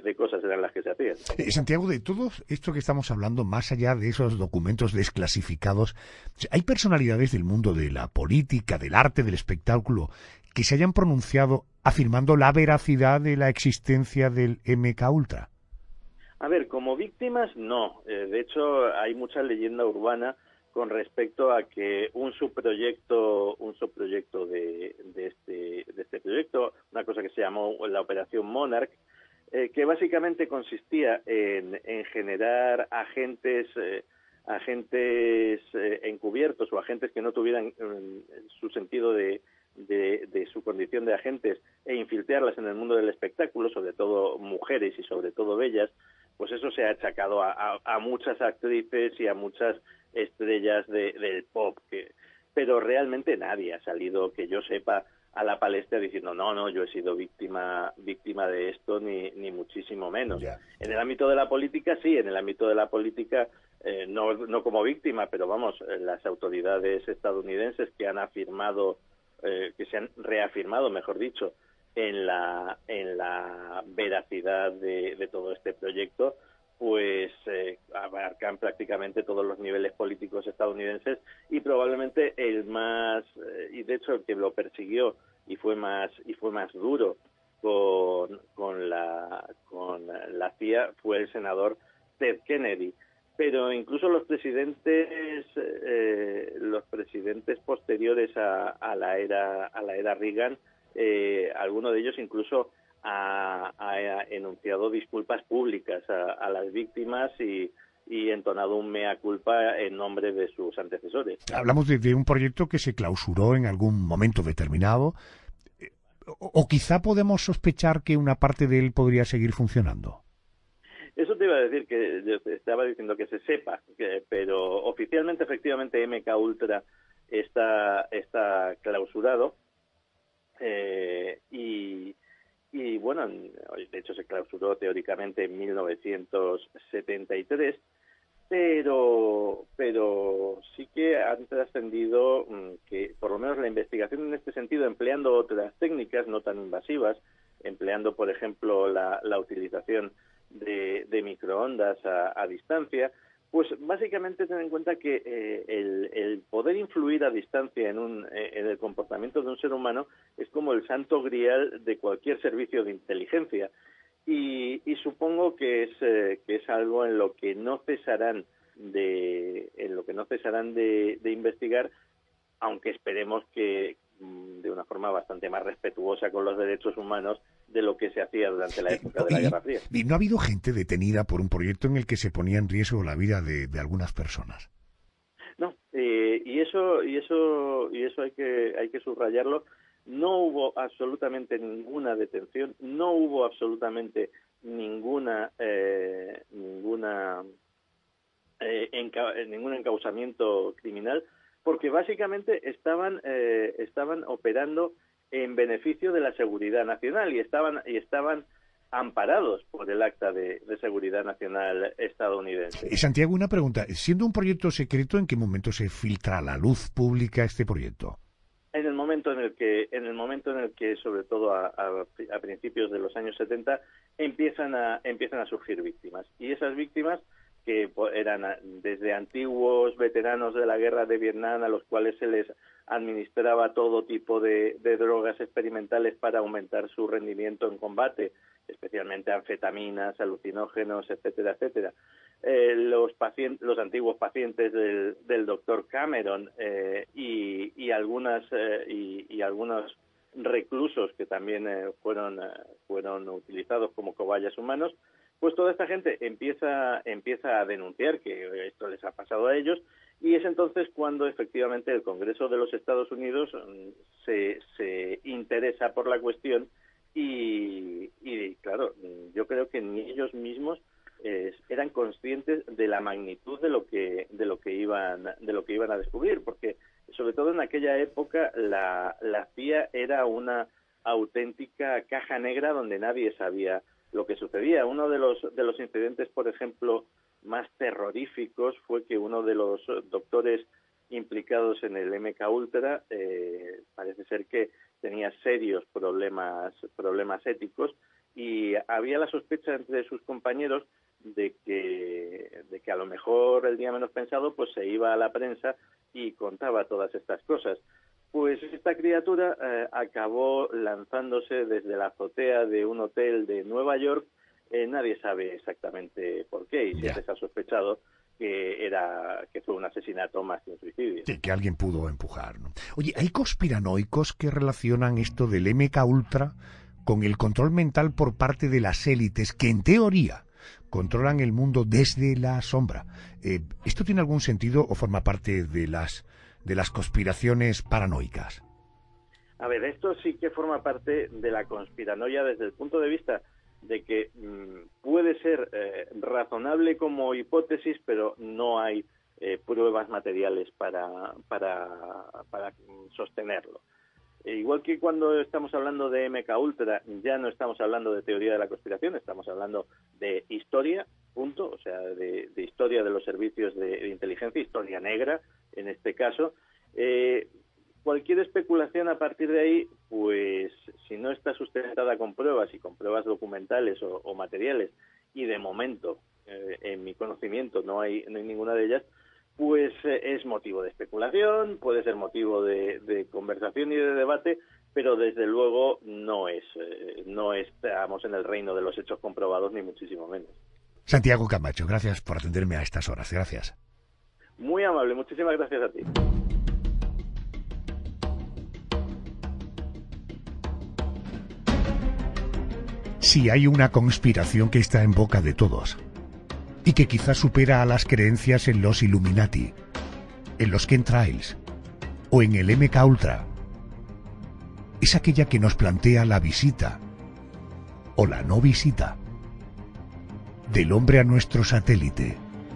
[SPEAKER 8] de cosas eran las que se hacían.
[SPEAKER 1] Santiago, de todo esto que estamos hablando, más allá de esos documentos desclasificados, ¿hay personalidades del mundo de la política, del arte, del espectáculo, que se hayan pronunciado afirmando la veracidad de la existencia del MKUltra?
[SPEAKER 8] A ver, como víctimas, no. De hecho, hay mucha leyenda urbana con respecto a que un subproyecto de este proyecto, una cosa que se llamó la Operación Monarch, que básicamente consistía en generar agentes encubiertos o agentes que no tuvieran su sentido de su condición de agentes e infiltrarlas en el mundo del espectáculo, sobre todo mujeres y sobre todo bellas. Pues eso se ha achacado a muchas actrices y a muchas estrellas del pop, pero realmente nadie ha salido, que yo sepa, a la palestra diciendo no, yo he sido víctima de esto, ni muchísimo menos. Yeah. En el ámbito de la política, sí, en el ámbito de la política, no como víctima, pero vamos, las autoridades estadounidenses que han afirmado, que se han reafirmado, mejor dicho, en la veracidad de todo este proyecto, pues abarcan prácticamente todos los niveles políticos estadounidenses y probablemente el más, y de hecho el que lo persiguió y fue más duro con la CIA fue el senador Ted Kennedy. Pero incluso los presidentes posteriores a la era Reagan, alguno de ellos incluso ha enunciado disculpas públicas a las víctimas y entonado un mea culpa en nombre de sus antecesores.
[SPEAKER 1] Hablamos de un proyecto que se clausuró en algún momento determinado, o quizá podemos sospechar que una parte de él podría seguir funcionando.
[SPEAKER 8] Eso te iba a decir, que yo te estaba diciendo que se sepa, pero oficialmente, efectivamente, MKUltra está clausurado y bueno, de hecho se clausuró teóricamente en 1973, pero sí que han trascendido que por lo menos la investigación en este sentido, empleando otras técnicas no tan invasivas, empleando por ejemplo la utilización de microondas a distancia, pues básicamente ten en cuenta que el poder influir a distancia en el comportamiento de un ser humano es como el santo grial de cualquier servicio de inteligencia y supongo que es algo en lo que no cesarán de investigar, aunque esperemos que de una forma bastante más respetuosa con los derechos humanos de lo que se hacía durante la época de la Guerra Fría.
[SPEAKER 1] ¿Y no ha habido gente detenida por un proyecto en el que se ponía en riesgo la vida de algunas personas?
[SPEAKER 8] No, y eso hay que subrayarlo. No hubo absolutamente ninguna detención, no hubo absolutamente ningún encausamiento criminal, porque básicamente estaban operando en beneficio de la seguridad nacional y estaban amparados por el Acta de Seguridad Nacional estadounidense.
[SPEAKER 1] Santiago, una pregunta. Siendo un proyecto secreto, ¿en qué momento se filtra a la luz pública este proyecto?
[SPEAKER 8] En el momento en el que sobre todo a principios de los años 70 empiezan a surgir víctimas, y esas víctimas que eran desde antiguos veteranos de la guerra de Vietnam a los cuales se les administraba todo tipo de drogas experimentales para aumentar su rendimiento en combate, especialmente anfetaminas, alucinógenos, etcétera, etcétera. Los antiguos pacientes del doctor Cameron y algunos reclusos que también fueron utilizados como cobayas humanos, pues toda esta gente empieza a denunciar que esto les ha pasado a ellos, y es entonces cuando efectivamente el Congreso de los Estados Unidos se interesa por la cuestión y claro, yo creo que ni ellos mismos eran conscientes de la magnitud de lo que iban a descubrir, porque sobre todo en aquella época la CIA era una auténtica caja negra donde nadie sabía lo que sucedía. Uno de los incidentes, por ejemplo, más terroríficos fue que uno de los doctores implicados en el MKUltra parece ser que tenía serios problemas éticos y había la sospecha entre sus compañeros de que a lo mejor el día menos pensado pues se iba a la prensa y contaba todas estas cosas. Pues esta criatura acabó lanzándose desde la azotea de un hotel de Nueva York. Nadie sabe exactamente por qué, y siempre se ha sospechado que fue un asesinato más que un suicidio.
[SPEAKER 1] Sí, que alguien pudo empujar, ¿no? Oye, hay conspiranoicos que relacionan esto del MKUltra con el control mental por parte de las élites que, en teoría, controlan el mundo desde la sombra. ¿Esto tiene algún sentido o forma parte de las conspiraciones paranoicas?
[SPEAKER 8] A ver, esto sí que forma parte de la conspiranoia desde el punto de vista de que puede ser razonable como hipótesis, pero no hay pruebas materiales para sostenerlo. Igual que cuando estamos hablando de MKUltra, ya no estamos hablando de teoría de la conspiración, estamos hablando de historia, punto, o sea, de historia de los servicios de inteligencia, historia negra, en este caso. Cualquier especulación a partir de ahí, pues si no está sustentada con pruebas y con pruebas documentales o materiales, y de momento, en mi conocimiento, no hay ninguna de ellas, pues es motivo de especulación, puede ser motivo de conversación y de debate, pero desde luego no estamos en el reino de los hechos comprobados, ni muchísimo menos.
[SPEAKER 1] Santiago Camacho, gracias por atenderme a estas horas. Gracias.
[SPEAKER 8] Muy amable, muchísimas gracias a ti.
[SPEAKER 1] Si hay una conspiración que está en boca de todos y que quizás supera a las creencias en los Illuminati, en los chemtrails o en el MKUltra, es aquella que nos plantea la visita o la no visita del hombre a nuestro satélite,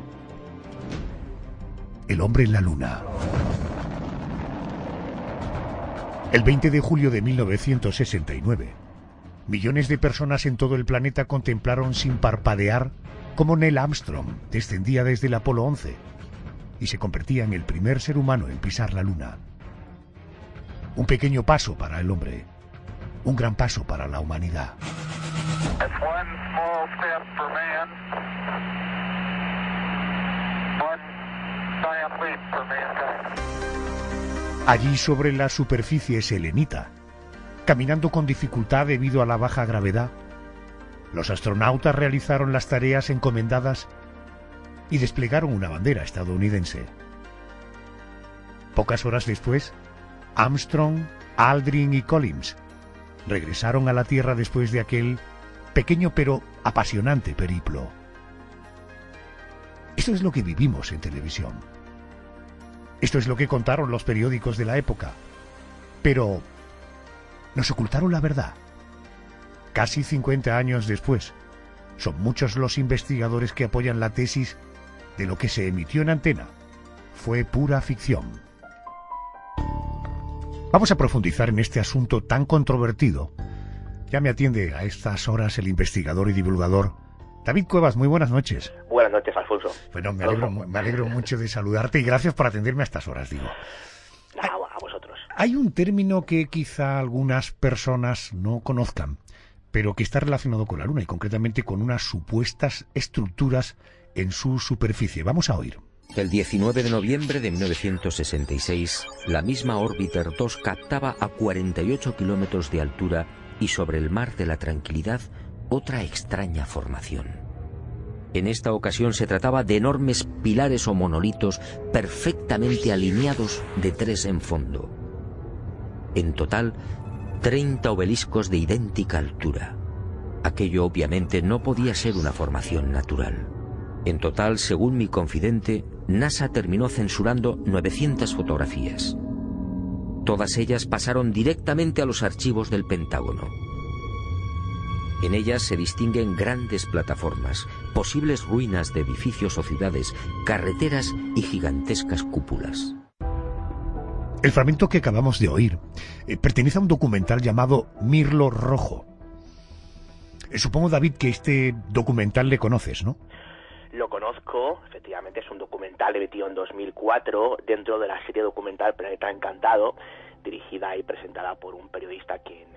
[SPEAKER 1] el hombre en la Luna. El 20 de julio de 1969, millones de personas en todo el planeta contemplaron sin parpadear cómo Neil Armstrong descendía desde el Apolo 11 y se convertía en el primer ser humano en pisar la Luna. Un pequeño paso para el hombre, un gran paso para la humanidad. Allí sobre la superficie selenita, caminando con dificultad debido a la baja gravedad, los astronautas realizaron las tareas encomendadas y desplegaron una bandera estadounidense. Pocas horas después, Armstrong, Aldrin y Collins regresaron a la Tierra después de aquel pequeño pero apasionante periplo. Esto es lo que vivimos en televisión. Esto es lo que contaron los periódicos de la época. Pero nos ocultaron la verdad. Casi 50 años después, son muchos los investigadores que apoyan la tesis de lo que se emitió en antena fue pura ficción. Vamos a profundizar en este asunto tan controvertido. Ya me atiende a estas horas el investigador y divulgador David Cuevas. Muy buenas noches.
[SPEAKER 9] Buenas noches, Alfonso.
[SPEAKER 1] Bueno, me alegro mucho de saludarte y gracias por atenderme a estas horas, digo.
[SPEAKER 9] A vosotros.
[SPEAKER 1] Hay un término que quizá algunas personas no conozcan, pero que está relacionado con la Luna y concretamente con unas supuestas estructuras en su superficie. Vamos a oír.
[SPEAKER 10] El 19 de noviembre de 1966, la misma Orbiter 2 captaba a 48 kilómetros de altura y sobre el mar de la Tranquilidad otra extraña formación. En esta ocasión se trataba de enormes pilares o monolitos perfectamente alineados de 3 en fondo. En total, 30 obeliscos de idéntica altura. Aquello obviamente no podía ser una formación natural. En total, según mi confidente, NASA terminó censurando 900 fotografías. Todas ellas pasaron directamente a los archivos del Pentágono. En ellas se distinguen grandes plataformas, posibles ruinas de edificios o ciudades, carreteras y gigantescas cúpulas.
[SPEAKER 1] El fragmento que acabamos de oír pertenece a un documental llamado Mirlo Rojo. Supongo, David, que este documental le conoces, ¿no?
[SPEAKER 9] Lo conozco, efectivamente es un documental emitido en 2004 dentro de la serie documental Planeta Encantado, dirigida y presentada por un periodista a quien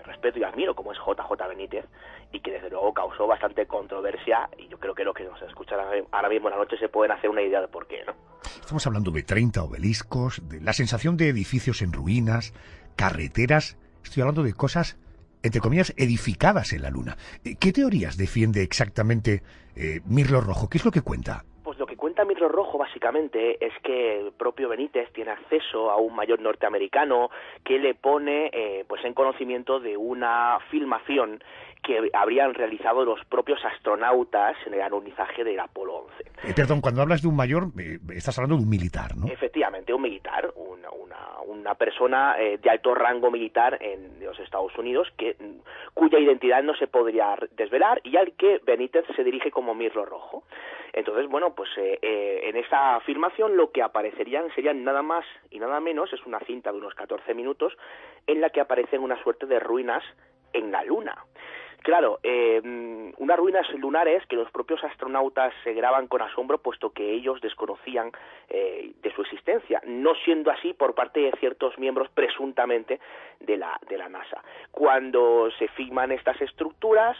[SPEAKER 9] respeto y admiro, como es JJ Benítez, y que desde luego causó bastante controversia, y yo creo que lo que nos escuchan ahora mismo en la noche se pueden hacer una idea de por qué, ¿no?
[SPEAKER 1] Estamos hablando de 30 obeliscos, de la sensación de edificios en ruinas, carreteras. Estoy hablando de cosas, entre comillas, edificadas en la Luna. ¿Qué teorías defiende exactamente Mirlo Rojo? ¿Qué es lo que cuenta?
[SPEAKER 9] Pues lo que cuenta Mirlo Rojo básicamente es que el propio Benítez tiene acceso a un mayor norteamericano que le pone pues en conocimiento de una filmación que habrían realizado los propios astronautas en el alunizaje del Apolo 11.
[SPEAKER 1] Perdón, cuando hablas de un mayor, estás hablando de un militar, ¿no?
[SPEAKER 9] Efectivamente, un militar, una persona de alto rango militar en los Estados Unidos cuya identidad no se podría desvelar y al que Benítez se dirige como Mirlo Rojo. Entonces, bueno, pues en esa filmación lo que aparecerían serían nada más y nada menos, es una cinta de unos 14 minutos, en la que aparecen una suerte de ruinas en la Luna. Claro, unas ruinas lunares que los propios astronautas se graban con asombro, puesto que ellos desconocían de su existencia, no siendo así por parte de ciertos miembros presuntamente de la NASA. Cuando se filman estas estructuras,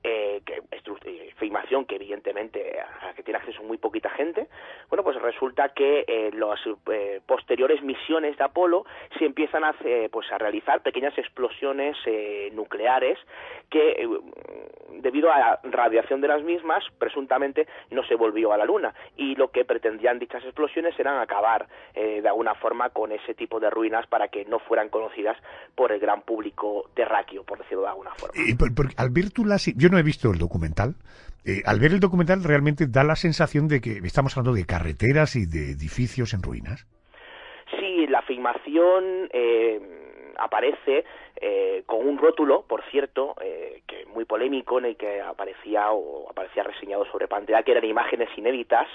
[SPEAKER 9] filmación que evidentemente a la que tiene acceso muy poquita gente, bueno, pues resulta que las posteriores misiones de Apolo se empiezan a realizar pequeñas explosiones nucleares que debido a la radiación de las mismas, presuntamente no se volvió a la Luna, y lo que pretendían dichas explosiones eran acabar de alguna forma con ese tipo de ruinas para que no fueran conocidas por el gran público terráqueo, por decirlo de alguna forma.
[SPEAKER 1] Al ver yo no he visto el documental. Al ver el documental realmente da la sensación de que estamos hablando de carreteras y de edificios en ruinas.
[SPEAKER 9] Sí, la filmación aparece con un rótulo, por cierto, que muy polémico, en el que aparecía reseñado sobre pantalla que eran imágenes inéditas,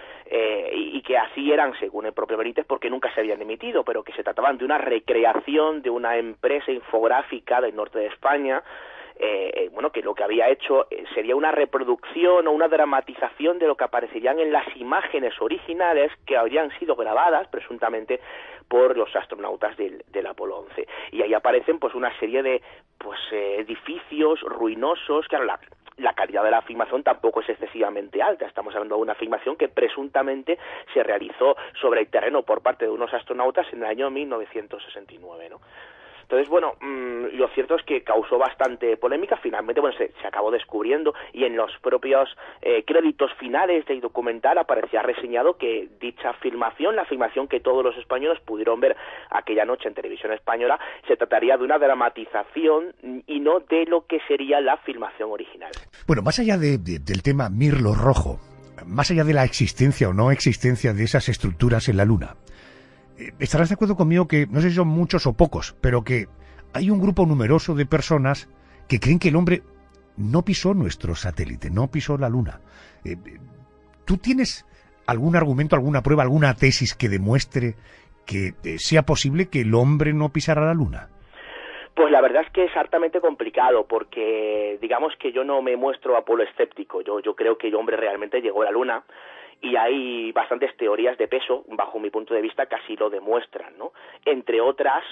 [SPEAKER 9] y que así eran según el propio Benítez porque nunca se habían emitido, pero que se trataban de una recreación de una empresa infográfica del norte de España, que lo que había hecho sería una reproducción o una dramatización de lo que aparecerían en las imágenes originales que habrían sido grabadas presuntamente por los astronautas del Apolo 11. Y ahí aparecen pues una serie de edificios ruinosos. Claro, la calidad de la filmación tampoco es excesivamente alta. Estamos hablando de una filmación que presuntamente se realizó sobre el terreno por parte de unos astronautas en el año 1969, ¿no? Entonces, bueno, lo cierto es que causó bastante polémica. Finalmente, bueno, se acabó descubriendo, y en los propios créditos finales del documental aparecía reseñado que dicha filmación, la filmación que todos los españoles pudieron ver aquella noche en televisión española, se trataría de una dramatización y no de lo que sería la filmación original.
[SPEAKER 1] Bueno, más allá del tema Mirlo Rojo, más allá de la existencia o no existencia de esas estructuras en la Luna, estarás de acuerdo conmigo que, no sé si son muchos o pocos, pero que hay un grupo numeroso de personas que creen que el hombre no pisó nuestro satélite, no pisó la Luna. ¿Tú tienes algún argumento, alguna prueba, alguna tesis que demuestre que sea posible que el hombre no pisara la Luna?
[SPEAKER 9] Pues la verdad es que es hartamente complicado, porque digamos que yo no me muestro apoloescéptico. Yo creo que el hombre realmente llegó a la Luna, y hay bastantes teorías de peso, bajo mi punto de vista, que así lo demuestran, ¿no? Entre otras,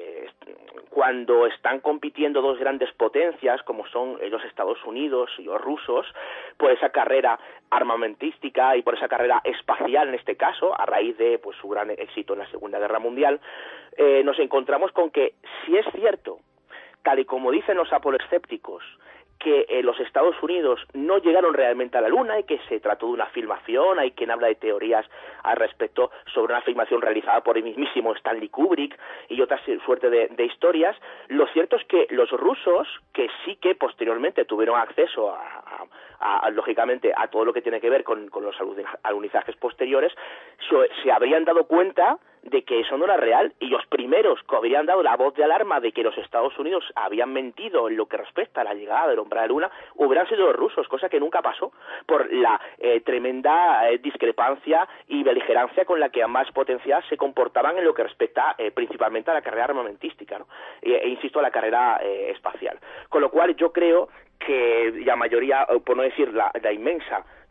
[SPEAKER 9] cuando están compitiendo dos grandes potencias, como son los Estados Unidos y los rusos, por esa carrera armamentística y por esa carrera espacial, en este caso, a raíz de pues su gran éxito en la Segunda Guerra Mundial, nos encontramos con que, si es cierto, tal y como dicen los apoloescépticos, que los Estados Unidos no llegaron realmente a la Luna y que se trató de una filmación. Hay quien habla de teorías al respecto sobre una filmación realizada por el mismísimo Stanley Kubrick y otra suerte de historias. Lo cierto es que los rusos, que sí que posteriormente tuvieron acceso lógicamente a todo lo que tiene que ver con los alunizajes posteriores, se habrían dado cuenta de que eso no era real, y los primeros que habrían dado la voz de alarma de que los Estados Unidos habían mentido en lo que respecta a la llegada del hombre a la Luna hubieran sido los rusos, cosa que nunca pasó por la tremenda discrepancia y beligerancia con la que ambas potencias se comportaban en lo que respecta principalmente a la carrera armamentística, ¿no? Insisto, a la carrera espacial. Con lo cual yo creo que la mayoría, por no decir la inmensa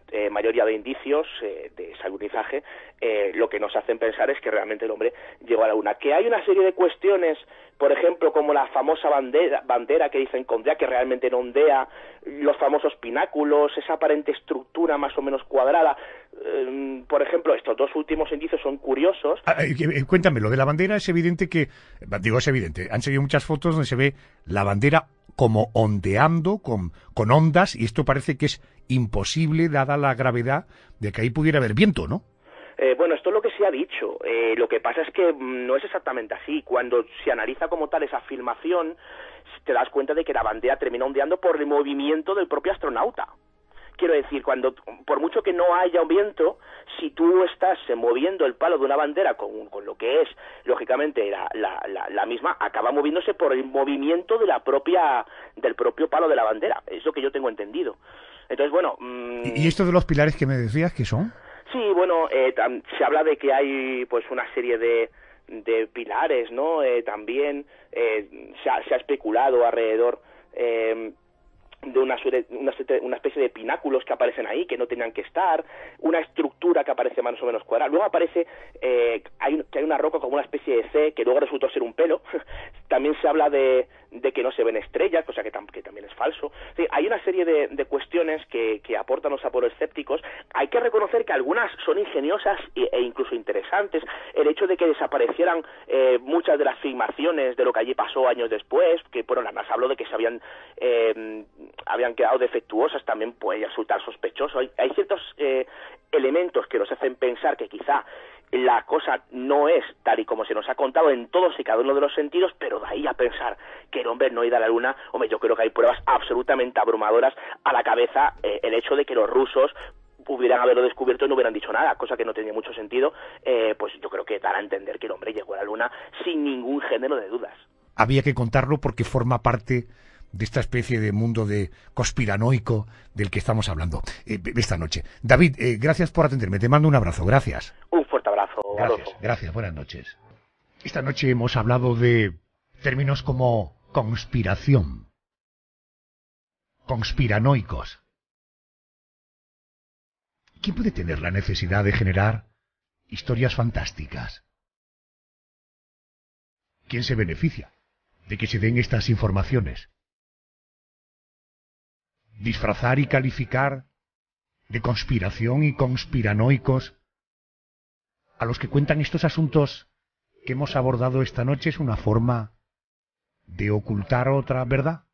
[SPEAKER 9] mayoría de indicios de ese alunizaje, lo que nos hacen pensar es que realmente el hombre llegó a la Luna. Que hay una serie de cuestiones, por ejemplo, como la famosa bandera que dicen que ondea, que realmente no ondea, los famosos pináculos, esa aparente estructura más o menos cuadrada. Por ejemplo, estos dos últimos indicios son curiosos.
[SPEAKER 1] Cuéntame, lo de la bandera es evidente que, digo, es evidente, han salido muchas fotos donde se ve la bandera como ondeando, con ondas, y esto parece que es imposible dada la gravedad de que ahí pudiera haber viento, ¿no?
[SPEAKER 9] Bueno, esto es lo que se ha dicho. Lo que pasa es que no es exactamente así. Cuando se analiza como tal esa filmación, te das cuenta de que la bandera termina ondeando por el movimiento del propio astronauta. Quiero decir, por mucho que no haya un viento, si tú estás moviendo el palo de una bandera con lo que es, lógicamente, la misma, acaba moviéndose por el movimiento del propio palo de la bandera. Es lo que yo tengo entendido. Entonces, bueno...
[SPEAKER 1] ¿Y esto de los pilares que me decías, qué son?
[SPEAKER 9] Sí, bueno, se habla de que hay pues una serie de pilares, ¿no? También se ha especulado alrededor de una especie de pináculos que aparecen ahí, que no tenían que estar, una estructura que aparece más o menos cuadrada. Luego aparece que hay una roca como una especie de C, que luego resultó ser un pelo. También se habla de que no se ven estrellas, cosa que también es falso. Sí, hay una serie de cuestiones que aportan los apoloescépticos. Hay que reconocer que algunas son ingeniosas e incluso interesantes. El hecho de que desaparecieran muchas de las filmaciones de lo que allí pasó años después, que bueno, la NASA habló de que se habían quedado defectuosas, también puede resultar sospechoso. Hay ciertos elementos que nos hacen pensar que quizá la cosa no es tal y como se nos ha contado en todos y cada uno de los sentidos, pero de ahí a pensar que el hombre no ha ido a la Luna, hombre, yo creo que hay pruebas absolutamente abrumadoras a la cabeza. El hecho de que los rusos pudieran haberlo descubierto y no hubieran dicho nada, cosa que no tenía mucho sentido, pues yo creo que dará a entender que el hombre llegó a la Luna sin ningún género de dudas.
[SPEAKER 1] Había que contarlo porque forma parte de esta especie de mundo de conspiranoico del que estamos hablando esta noche. David, gracias por atenderme, te mando un abrazo, gracias.
[SPEAKER 9] Un fuerte abrazo, Adolfo.
[SPEAKER 1] Gracias, buenas noches. Esta noche hemos hablado de términos como conspiración, conspiranoicos. ¿Quién puede tener la necesidad de generar historias fantásticas? ¿Quién se beneficia de que se den estas informaciones? Disfrazar y calificar de conspiración y conspiranoicos a los que cuentan estos asuntos que hemos abordado esta noche es una forma de ocultar otra verdad.